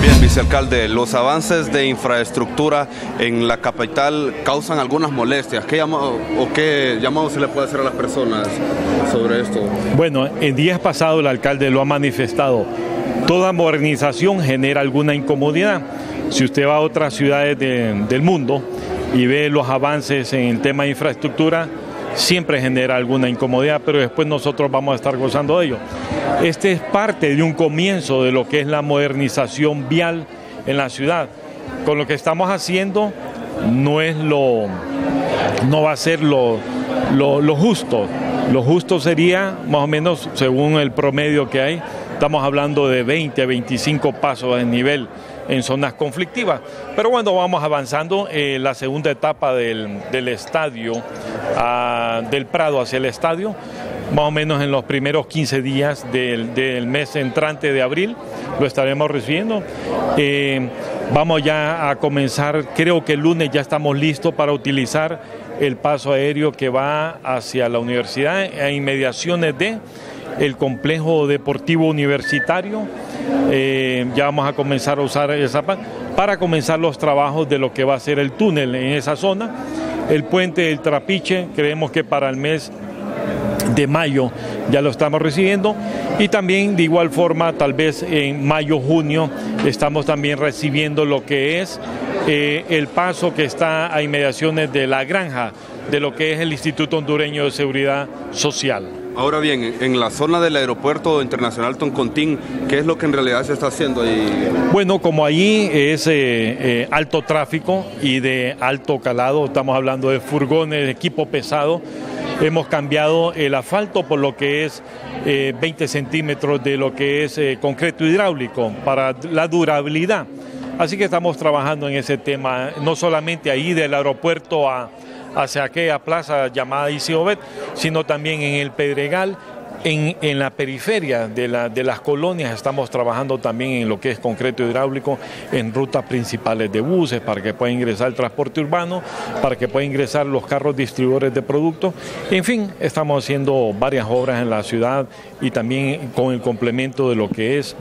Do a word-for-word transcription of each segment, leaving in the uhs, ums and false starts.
Bien, vicealcalde, los avances de infraestructura en la capital causan algunas molestias. ¿Qué llamado, o qué llamado se le puede hacer a las personas sobre esto? Bueno, en días pasados el alcalde lo ha manifestado. Toda modernización genera alguna incomodidad. Si usted va a otras ciudades de, del mundo y ve los avances en el tema de infraestructura, siempre genera alguna incomodidad, pero después nosotros vamos a estar gozando de ello. Este es parte de un comienzo de lo que es la modernización vial en la ciudad. Con lo que estamos haciendo no es lo, no va a ser lo, lo, lo justo. Lo justo sería, más o menos, según el promedio que hay, estamos hablando de veinte a veinticinco pasos de nivel en zonas conflictivas. Pero bueno, vamos avanzando. Eh, la segunda etapa del, del estadio, uh, del Prado hacia el estadio, más o menos en los primeros quince días del, del mes entrante de abril, lo estaremos recibiendo. Eh, vamos ya a comenzar, creo que el lunes ya estamos listos para utilizar el paso aéreo que va hacia la universidad, a inmediaciones de el complejo deportivo universitario. Eh, ya vamos a comenzar a usar esa para comenzar los trabajos de lo que va a ser el túnel en esa zona. El puente del Trapiche, creemos que para el mes de mayo ya lo estamos recibiendo, y también de igual forma tal vez en mayo, junio estamos también recibiendo lo que es eh, el paso que está a inmediaciones de la granja de lo que es el Instituto Hondureño de Seguridad Social. Ahora bien, en la zona del aeropuerto internacional Toncontín, ¿qué es lo que en realidad se está haciendo ahí? Bueno, como allí es eh, eh, alto tráfico y de alto calado, estamos hablando de furgones, de equipo pesado, hemos cambiado el asfalto por lo que es eh, veinte centímetros de lo que es eh, concreto hidráulico para la durabilidad. Así que estamos trabajando en ese tema, no solamente ahí del aeropuerto a hacia aquella plaza llamada Isiobet, sino también en el Pedregal, en, en la periferia de, la, de las colonias. Estamos trabajando también en lo que es concreto hidráulico, en rutas principales de buses, para que pueda ingresar el transporte urbano, para que pueda ingresar los carros distribuidores de productos. En fin, estamos haciendo varias obras en la ciudad y también con el complemento de lo que es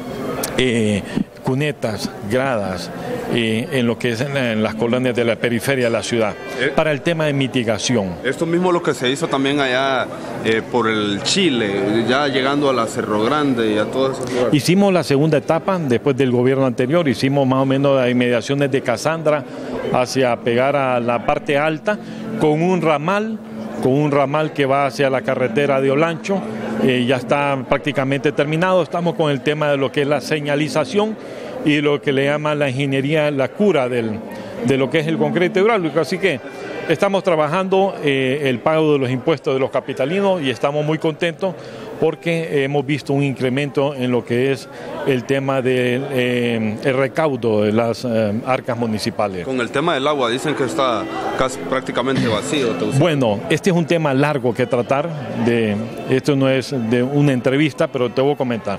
eh, cunetas, gradas, eh, en lo que es en, en las colonias de la periferia de la ciudad, eh, para el tema de mitigación. Esto mismo lo que se hizo también allá eh, por el Chile, ya llegando a la Cerro Grande y a todos esos lugares. Hicimos la segunda etapa después del gobierno anterior, hicimos más o menos las inmediaciones de Casandra hacia pegar a la parte alta, con un ramal, con un ramal que va hacia la carretera de Olancho. Eh, ya está prácticamente terminado. Estamos con el tema de lo que es la señalización y lo que le llama la ingeniería, la cura del, de lo que es el concreto hidráulico. Así que estamos trabajando eh, el pago de los impuestos de los capitalinos y estamos muy contentos porque hemos visto un incremento en lo que es el tema del eh, el recaudo de las eh, arcas municipales. Con el tema del agua dicen que está casi prácticamente vacío. Bueno, este es un tema largo que tratar. De, esto no es de una entrevista, pero te voy a comentar.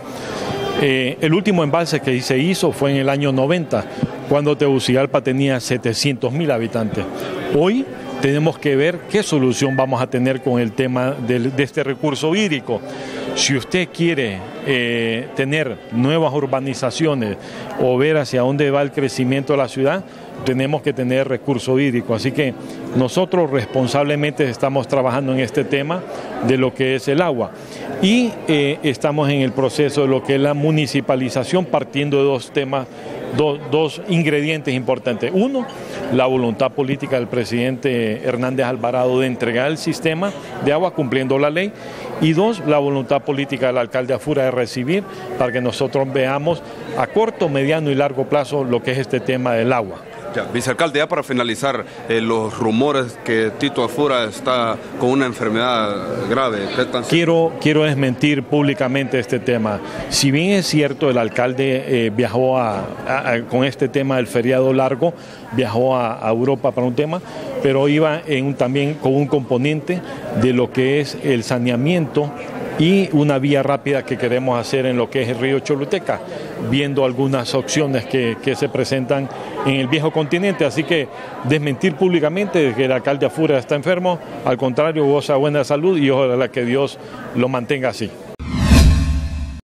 Eh, el último embalse que se hizo fue en el año noventa, cuando Tegucigalpa tenía setecientos mil habitantes. Hoy tenemos que ver qué solución vamos a tener con el tema de, de este recurso hídrico. Si usted quiere eh, tener nuevas urbanizaciones o ver hacia dónde va el crecimiento de la ciudad, tenemos que tener recurso hídrico. Así que nosotros responsablemente estamos trabajando en este tema de lo que es el agua. Y eh, estamos en el proceso de lo que es la municipalización, partiendo de dos temas, do, dos ingredientes importantes. Uno, la voluntad política del presidente Hernández Alvarado de entregar el sistema de agua cumpliendo la ley. Y dos, la voluntad política del alcalde Afura de recibir, para que nosotros veamos a corto, mediano y largo plazo lo que es este tema del agua. Ya, vicealcalde, ya para finalizar, eh, los rumores que Tito Afura está con una enfermedad grave. Quiero, quiero desmentir públicamente este tema. Si bien es cierto, el alcalde eh, viajó a, a, a, con este tema del feriado largo, viajó a, a Europa para un tema, pero iba en un, también con un componente de lo que es el saneamiento y una vía rápida que queremos hacer en lo que es el río Choluteca, viendo algunas opciones que, que se presentan en el viejo continente. Así que desmentir públicamente que el alcalde Afura está enfermo, al contrario, goza buena salud y ojalá que Dios lo mantenga así.